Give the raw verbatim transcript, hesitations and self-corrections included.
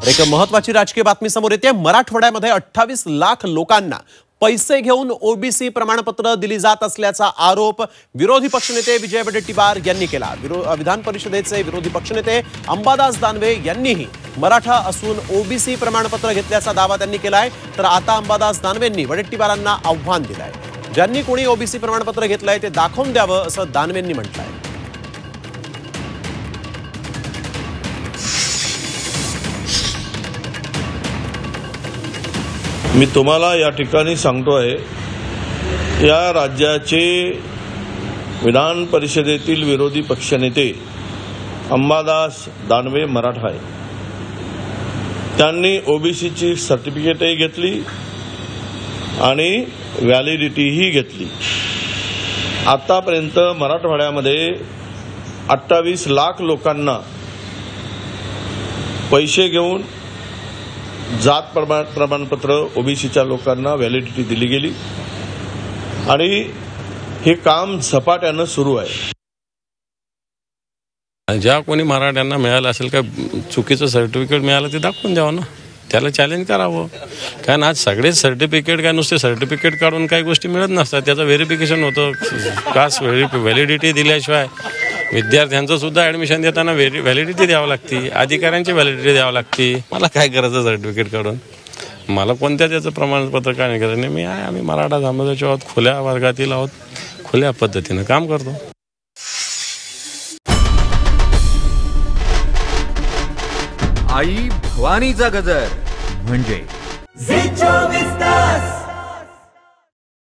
एक महत्त्वाची राजकीय बातमी समोर येते। मराठवाड्यामध्ये अठ्ठावीस लाख लोकांना पैसे घेऊन ओबीसी प्रमाणपत्र दिली जात असल्याचा आरोप विरोधी पक्षनेते विजय वडेट्टीवार यांनी केला। विधान परिषदेचे विरोधी पक्षनेते अंबादास दानवे यांनीही मराठा असून ओबीसी प्रमाणपत्र घेतल्याचा दावा त्यांनी केलाय। तर आता अंबादास दानवेंनी वडेट्टीवारांना आव्हान दिलंय। ज्यांनी कोणी ओबीसी प्रमाणपत्र घेतलंय ते दाखवून द्यावं असं दानवेंनी म्हटलंय। मी तुम्हाला या ठिकाणी सांगतो आहे, या राज्याचे विधान परिषदेतील विरोधी पक्षनेते अंबादास दानवे मराठा आहे। त्यांनी ओबीसीची सर्टिफिकेटही घेतली आणि व्हॅलिडिटीही घेतली। आतापर्यंत मराठवाड्यामध्ये अठ्ठावीस लाख लोकांना पैसे घेऊन जात प्रमाण प्रमाणपत्र ओबीसीच्या लोकांना व्हॅलिडिटी दिली गेली आणि हे काम झपाट्यानं सुरू आहे। ज्या कोणी मराठ्यांना मिळालं असेल का चुकीचं सर्टिफिकेट मिळालं ते दाखवून द्यावं ना, त्याला चॅलेंज करावं। कारण आज सगळेच सर्टिफिकेट काय नुसते सर्टिफिकेट काढून काही गोष्टी मिळत नसतात, त्याचं व्हेरिफिकेशन होतं। कास्ट व्हॅलिडिटी दिल्याशिवाय विद्यार्थ्यांचं सुद्धा ऍडमिशन देताना व्हॅलिडिटी द्यावं लागते, अधिकाऱ्यांची व्हॅलिडिटी द्यावं लागते। मला काय करायचं सर्टिफिकेट काढून? मला कोणत्या त्याचं प्रमाणपत्र काय नाही करायचं। मी आहे, आम्ही मराठा समाजाचे आहोत, खुल्या वर्गातील आहोत, खुल्या पद्धतीनं काम करतो। आई भवानीचा गजर म्हणजे